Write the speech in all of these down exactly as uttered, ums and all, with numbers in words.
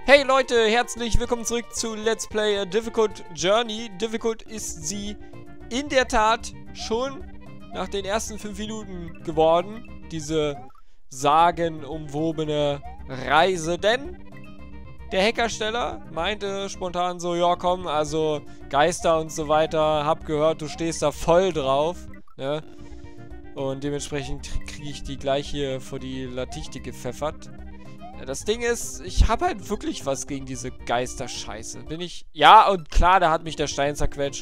Hey Leute, herzlich willkommen zurück zu Let's Play A Difficult Journey. Difficult ist sie in der Tat schon nach den ersten fünf Minuten geworden. Diese sagenumwobene Reise, denn der Hackersteller meinte spontan so, ja komm, also Geister und so weiter, hab gehört, du stehst da voll drauf, ne? Und dementsprechend kriege ich die gleich hier vor die Latichte gepfeffert. Das Ding ist, ich habe halt wirklich was gegen diese Geisterscheiße. Bin ich... Ja, und klar, da hat mich der Stein zerquetscht.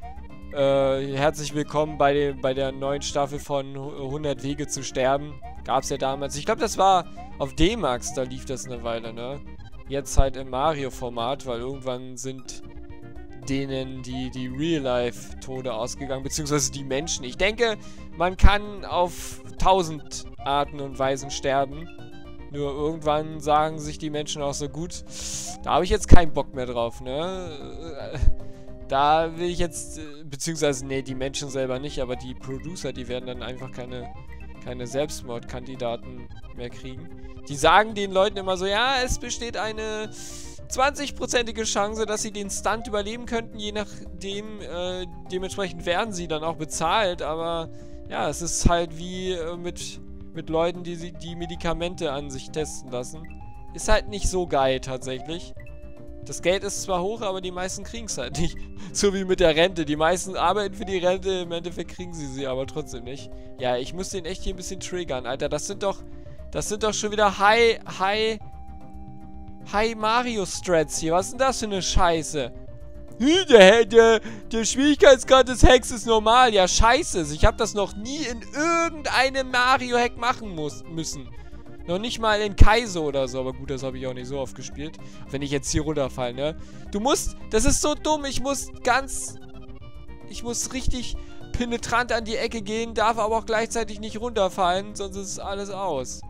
Äh, herzlich willkommen bei, dem, bei der neuen Staffel von hundert Wege zu sterben. Gab's ja damals. Ich glaube, das war auf D-Max, da lief das eine Weile, ne? Jetzt halt im Mario-Format, weil irgendwann sind denen die, die Real-Life-Tode ausgegangen, beziehungsweise die Menschen. Ich denke, man kann auf tausend Arten und Weisen sterben. Nur irgendwann sagen sich die Menschen auch so, gut, da habe ich jetzt keinen Bock mehr drauf, ne? Da will ich jetzt, beziehungsweise, nee, die Menschen selber nicht, aber die Producer, die werden dann einfach keine, keine Selbstmordkandidaten mehr kriegen. Die sagen den Leuten immer so, ja, es besteht eine zwanzigprozentige Chance, dass sie den Stunt überleben könnten, je nachdem, äh, dementsprechend werden sie dann auch bezahlt, aber ja, es ist halt wie äh, mit... mit Leuten, die sie die Medikamente an sich testen lassen. Ist halt nicht so geil tatsächlich. Das Geld ist zwar hoch, aber die meisten kriegen es halt nicht. So wie mit der Rente. Die meisten arbeiten für die Rente, im Endeffekt kriegen sie sie aber trotzdem nicht. Ja, ich muss den echt hier ein bisschen triggern, Alter. Das sind doch, das sind doch schon wieder High, High, High Mario Strats hier. Was ist denn das für eine Scheiße? Der, der, der Schwierigkeitsgrad des Hacks ist normal. Ja, scheiße. Ich habe das noch nie in irgendeinem Mario-Hack machen muss, müssen. Noch nicht mal in Kaizo oder so. Aber gut, das habe ich auch nicht so oft gespielt. Wenn ich jetzt hier runterfalle, ne? Du musst... Das ist so dumm. Ich muss ganz... Ich muss richtig penetrant an die Ecke gehen. Darf aber auch gleichzeitig nicht runterfallen. Sonst ist alles aus.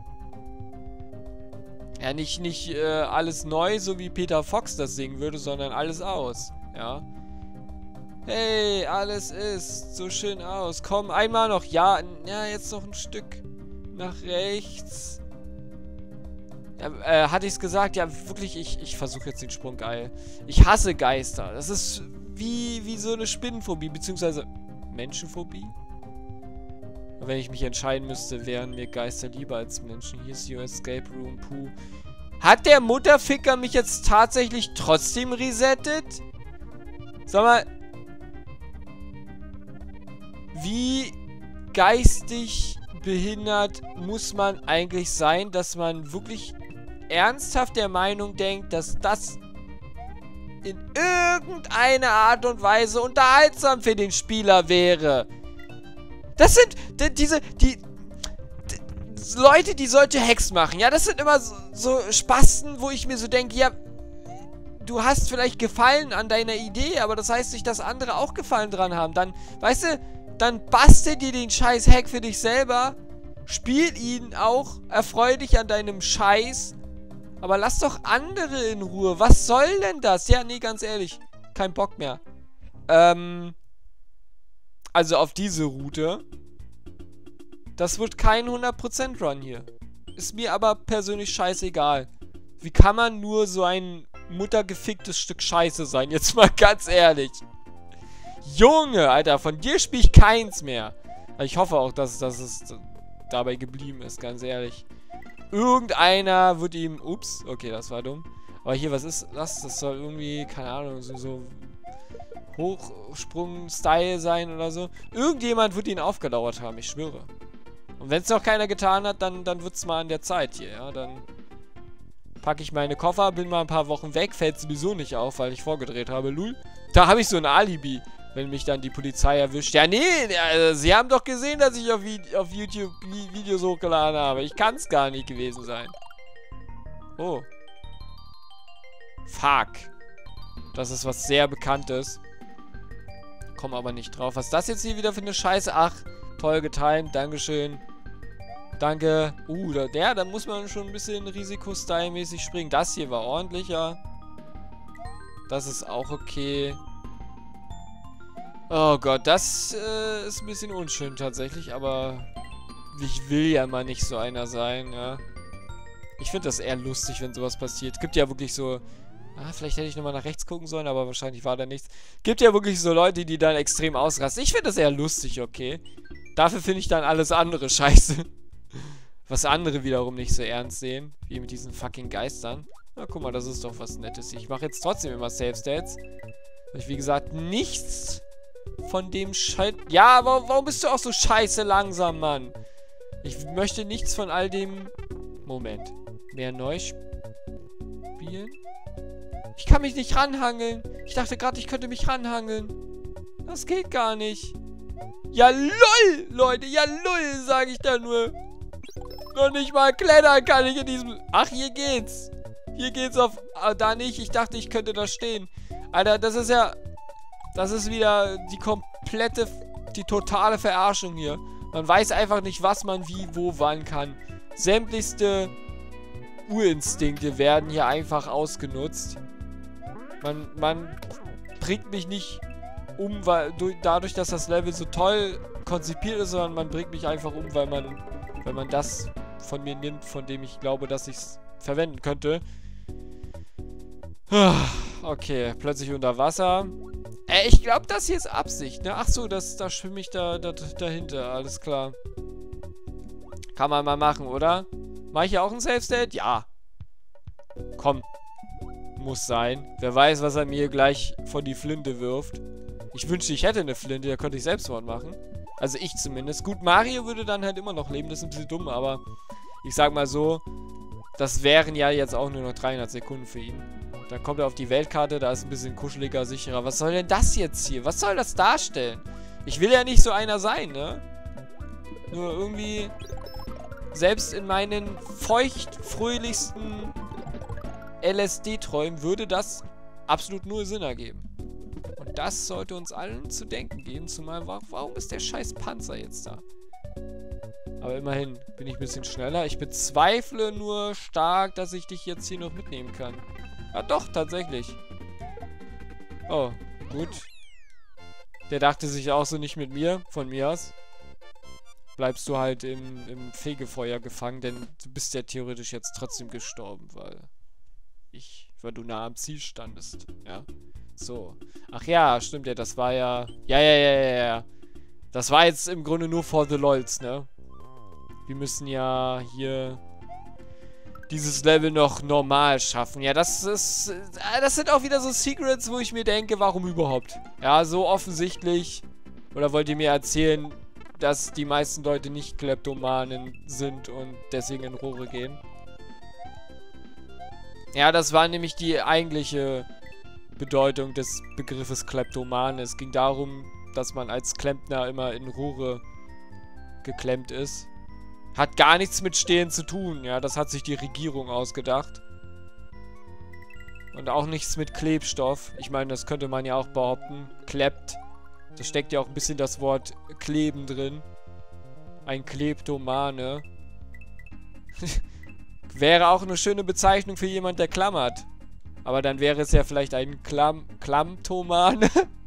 Ja, nicht, nicht äh, alles neu, so wie Peter Fox das singen würde, sondern alles aus. Ja. Hey, alles ist so schön aus. Komm, einmal noch. Ja, ja, jetzt noch ein Stück nach rechts. Ja, äh, hatte ich es gesagt? Ja, wirklich, ich, ich versuche jetzt den Sprung geil. Ich hasse Geister. Das ist wie, wie so eine Spinnenphobie, beziehungsweise Menschenphobie. Und wenn ich mich entscheiden müsste, wären mir Geister lieber als Menschen. Hier ist your escape room, puh. Hat der Mutterficker mich jetzt tatsächlich trotzdem resettet? Sag mal, wie geistig behindert muss man eigentlich sein, dass man wirklich ernsthaft der Meinung denkt, dass das in irgendeiner Art und Weise unterhaltsam für den Spieler wäre? Das sind die, diese, die, die Leute, die solche Hacks machen, ja, das sind immer so, so Spasten, wo ich mir so denke, ja, du hast vielleicht Gefallen an deiner Idee, aber das heißt nicht, dass andere auch Gefallen dran haben. Dann, weißt du, dann bastel dir den scheiß Hack für dich selber, spiel ihn auch, erfreu dich an deinem Scheiß, aber lass doch andere in Ruhe. Was soll denn das? Ja, nee, ganz ehrlich, kein Bock mehr. Ähm, also auf diese Route. Das wird kein hundert Prozent Run hier. Ist mir aber persönlich scheißegal. Wie kann man nur so ein muttergeficktes Stück Scheiße sein? Jetzt mal ganz ehrlich. Junge, Alter, von dir spiele ich keins mehr. Ich hoffe auch, dass, dass es dabei geblieben ist, ganz ehrlich. Irgendeiner wird ihm... Ups, okay, das war dumm. Aber hier, was ist das? Das soll irgendwie, keine Ahnung, so, so Hochsprung-Style sein oder so. Irgendjemand wird ihn aufgelauert haben, ich schwöre. Und wenn es noch keiner getan hat, dann, dann wird es mal an der Zeit hier, ja. Dann packe ich meine Koffer, bin mal ein paar Wochen weg, fällt sowieso nicht auf, weil ich vorgedreht habe. Lul. Da habe ich so ein Alibi, wenn mich dann die Polizei erwischt. Ja, nee, also, sie haben doch gesehen, dass ich auf, auf YouTube Videos hochgeladen habe. Ich kann es gar nicht gewesen sein. Oh. Fuck. Das ist was sehr Bekanntes. Komm aber nicht drauf. Was ist das jetzt hier wieder für eine Scheiße? Ach, toll getimt. Dankeschön. Danke. Uh, da, der, da muss man schon ein bisschen Risiko-Style-mäßig springen. Das hier war ordentlicher. Das ist auch okay. Oh Gott, das äh, ist ein bisschen unschön tatsächlich, aber ich will ja mal nicht so einer sein, ja. Ich finde das eher lustig, wenn sowas passiert. Gibt ja wirklich so... Ah, vielleicht hätte ich nochmal nach rechts gucken sollen, aber wahrscheinlich war da nichts. Gibt ja wirklich so Leute, die dann extrem ausrasten. Ich finde das eher lustig, okay? Dafür finde ich dann alles andere scheiße. Was andere wiederum nicht so ernst sehen. Wie mit diesen fucking Geistern. Na, guck mal, das ist doch was Nettes. Ich mache jetzt trotzdem immer Save States. Weil ich, wie gesagt, nichts von dem Scheiß... Ja, warum, warum bist du auch so scheiße langsam, Mann? Ich möchte nichts von all dem... Moment. Mehr neu spielen? Ich kann mich nicht ranhangeln. Ich dachte gerade, ich könnte mich ranhangeln. Das geht gar nicht. Ja, lol, Leute. Ja, lol, sage ich da nur. Noch nicht mal klettern kann ich in diesem... Ach, hier geht's. Hier geht's auf... Ah, da nicht. Ich dachte, ich könnte da stehen. Alter, das ist ja... Das ist wieder die komplette... Die totale Verarschung hier. Man weiß einfach nicht, was man wie, wo, wann kann. Sämtlichste Urinstinkte werden hier einfach ausgenutzt. Man, man bringt mich nicht um, weil dadurch, dass das Level so toll konzipiert ist, sondern man bringt mich einfach um, weil man, weil man das von mir nimmt, von dem ich glaube, dass ich es verwenden könnte. Okay, plötzlich unter Wasser. Äh, ich glaube, das hier ist Absicht, ne? Ach so, das, da schwimme ich da, da dahinter, alles klar. Kann man mal machen, oder? Mache ich hier auch ein Save State? Ja. Komm. Muss sein. Wer weiß, was er mir gleich von die Flinte wirft. Ich wünschte, ich hätte eine Flinte, da könnte ich Selbstmord machen. Also ich zumindest. Gut, Mario würde dann halt immer noch leben, das ist ein bisschen dumm, aber ich sag mal so, das wären ja jetzt auch nur noch dreihundert Sekunden für ihn. Dann kommt er auf die Weltkarte, da ist ein bisschen kuscheliger, sicherer. Was soll denn das jetzt hier? Was soll das darstellen? Ich will ja nicht so einer sein, ne? Nur irgendwie, selbst in meinen feuchtfröhlichsten L S D-Träumen würde das absolut nur Sinn ergeben. Und das sollte uns allen zu denken geben, zumal, warum ist der scheiß Panzer jetzt da? Aber immerhin bin ich ein bisschen schneller. Ich bezweifle nur stark, dass ich dich jetzt hier noch mitnehmen kann. Ah doch, tatsächlich. Oh, gut. Der dachte sich auch so nicht mit mir, von mir aus. Bleibst du halt im, im Fegefeuer gefangen, denn du bist ja theoretisch jetzt trotzdem gestorben, weil ich, weil du nah am Ziel standest, ja. So. Ach ja, stimmt ja, das war ja... Ja, ja, ja, ja, ja. Das war jetzt im Grunde nur for the lols, ne? Wir müssen ja hier dieses Level noch normal schaffen. Ja, das ist... Das sind auch wieder so Secrets, wo ich mir denke, warum überhaupt? Ja, so offensichtlich. Oder wollt ihr mir erzählen, dass die meisten Leute nicht Kleptomanen sind und deswegen in Rohre gehen? Ja, das war nämlich die eigentliche Bedeutung des Begriffes Kleptoman. Es ging darum, dass man als Klempner immer in Rohre geklemmt ist. Hat gar nichts mit Stehen zu tun, ja. Das hat sich die Regierung ausgedacht. Und auch nichts mit Klebstoff. Ich meine, das könnte man ja auch behaupten. Kleppt. Da steckt ja auch ein bisschen das Wort kleben drin. Ein Kleptomane. Wäre auch eine schöne Bezeichnung für jemand, der klammert. Aber dann wäre es ja vielleicht ein Klam Klammtomane.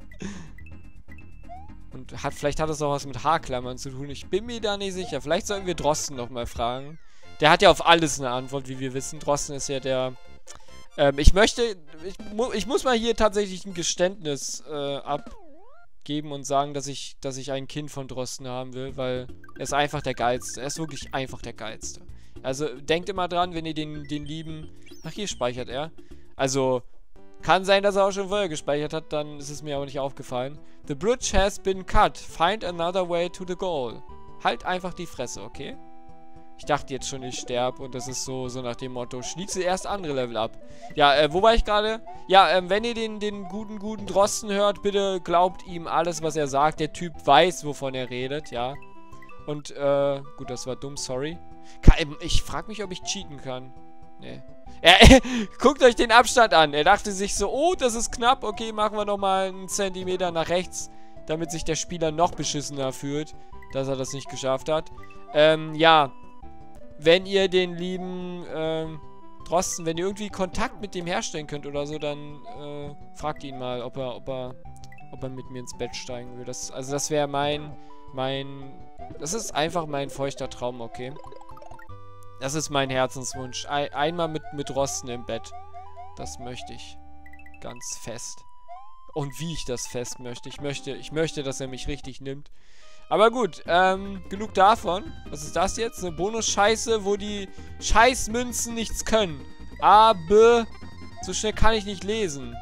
Und hat, vielleicht hat es auch was mit Haarklammern zu tun. Ich bin mir da nicht sicher. Vielleicht sollten wir Drosten nochmal fragen. Der hat ja auf alles eine Antwort, wie wir wissen. Drosten ist ja der... Ähm, ich möchte... Ich, mu ich muss mal hier tatsächlich ein Geständnis äh, abgeben und sagen, dass ich, dass ich ein Kind von Drosten haben will, weil er ist einfach der Geilste. Er ist wirklich einfach der Geilste. Also denkt immer dran, wenn ihr den, den lieben... Ach, hier speichert er. Also... Kann sein, dass er auch schon vorher gespeichert hat, dann ist es mir aber nicht aufgefallen. The bridge has been cut. Find another way to the goal. Halt einfach die Fresse, okay? Ich dachte jetzt schon, ich sterbe und das ist so, so nach dem Motto, schließe erst andere Level ab. Ja, äh, wo war ich gerade? Ja, ähm, wenn ihr den, den guten, guten Drosten hört, bitte glaubt ihm alles, was er sagt. Der Typ weiß, wovon er redet, ja. Und, äh, gut, das war dumm, sorry. Kann, ich frage mich, ob ich cheaten kann. Nee. Er, guckt euch den Abstand an. Er dachte sich so, oh, das ist knapp. Okay, machen wir nochmal einen Zentimeter nach rechts, damit sich der Spieler noch beschissener fühlt, dass er das nicht geschafft hat. Ähm, ja. Wenn ihr den lieben, ähm, Drosten, wenn ihr irgendwie Kontakt mit dem herstellen könnt oder so, dann, äh, fragt ihn mal, ob er, ob er, ob er mit mir ins Bett steigen will. Das, also das wäre mein, mein, das ist einfach mein feuchter Traum, okay? Das ist mein Herzenswunsch. Ein, einmal mit, mit Rosten im Bett. Das möchte ich. Ganz fest. Und wie ich das fest möchte. Ich möchte, ich möchte, dass er mich richtig nimmt. Aber gut, ähm, genug davon. Was ist das jetzt? Eine Bonus-Scheiße, wo die Scheißmünzen nichts können. A, B. So schnell kann ich nicht lesen.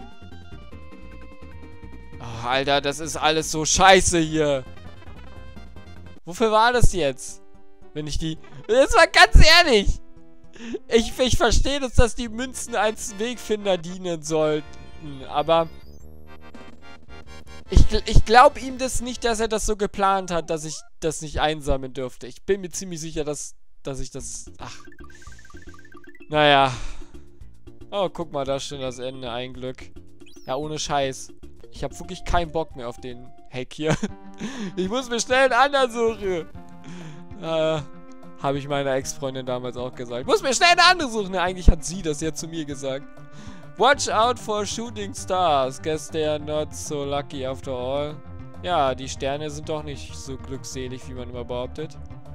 Oh, Alter, das ist alles so scheiße hier. Wofür war das jetzt? Wenn ich die... Jetzt mal ganz ehrlich. Ich, ich verstehe, dass, dass die Münzen als Wegfinder dienen sollten. Aber... Ich, ich glaube ihm das nicht, dass er das so geplant hat, dass ich das nicht einsammeln dürfte. Ich bin mir ziemlich sicher, dass, dass ich das... Ach. Naja. Oh, guck mal, da steht das Ende. Ein Glück. Ja, ohne Scheiß. Ich habe wirklich keinen Bock mehr auf den Hack hier. Ich muss mir schnell einen anderen suchen. Äh, habe ich meiner Ex-Freundin damals auch gesagt. Ich muss mir schnell einen anderen suchen. Ne, eigentlich hat sie das ja zu mir gesagt. Watch out for shooting stars. Guess they are not so lucky after all. Ja, die Sterne sind doch nicht so glückselig, wie man immer behauptet.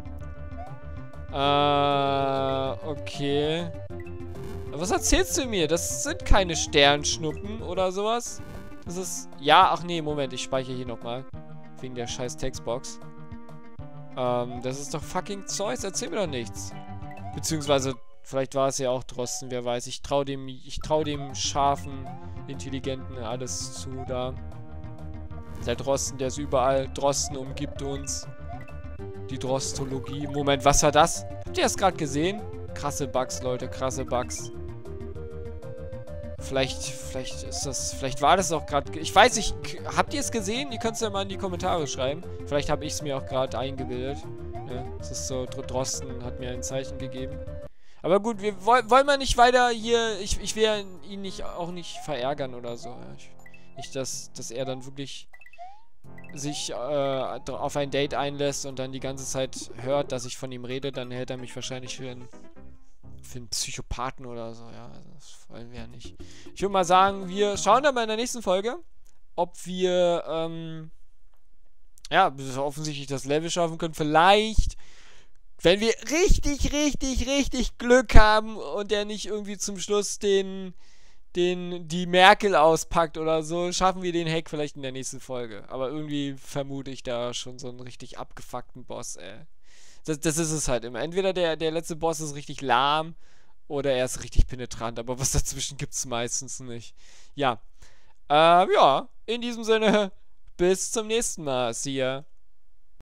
Äh, okay. Was erzählst du mir? Das sind keine Sternschnuppen oder sowas. Das ist... Ja, ach nee, Moment, ich speichere hier nochmal. Wegen der scheiß Textbox. Ähm, das ist doch fucking Zeus. Erzähl mir doch nichts. Beziehungsweise... Vielleicht war es ja auch Drosten, wer weiß. Ich traue dem, ich traue dem scharfen, intelligenten alles zu da. Der Drosten, der ist überall. Drosten umgibt uns. Die Drostologie. Moment, was war das? Habt ihr das gerade gesehen? Krasse Bugs, Leute, krasse Bugs. Vielleicht, vielleicht ist das, vielleicht war das auch gerade... Ich weiß nicht, habt ihr es gesehen? Ihr könnt es ja mal in die Kommentare schreiben. Vielleicht habe ich es mir auch gerade eingebildet. Ja, es ist so, Drosten hat mir ein Zeichen gegeben. Aber gut, wir wollen, wollen wir nicht weiter hier... Ich, ich will ihn nicht, auch nicht verärgern oder so. Ich, nicht, dass, dass er dann wirklich sich äh, auf ein Date einlässt und dann die ganze Zeit hört, dass ich von ihm rede. Dann hält er mich wahrscheinlich für einen, für einen Psychopathen oder so. Ja, also das wollen wir ja nicht. Ich würde mal sagen, wir schauen dann mal in der nächsten Folge, ob wir ähm, ja, offensichtlich das Level schaffen können. Vielleicht... Wenn wir richtig, richtig, richtig Glück haben und er nicht irgendwie zum Schluss den, den, die Merkel auspackt oder so, schaffen wir den Hack vielleicht in der nächsten Folge. Aber irgendwie vermute ich da schon so einen richtig abgefuckten Boss, ey. Das, das ist es halt immer. Entweder der, der letzte Boss ist richtig lahm oder er ist richtig penetrant. Aber was dazwischen gibt es meistens nicht. Ja. Ähm, ja. In diesem Sinne, bis zum nächsten Mal. See ya.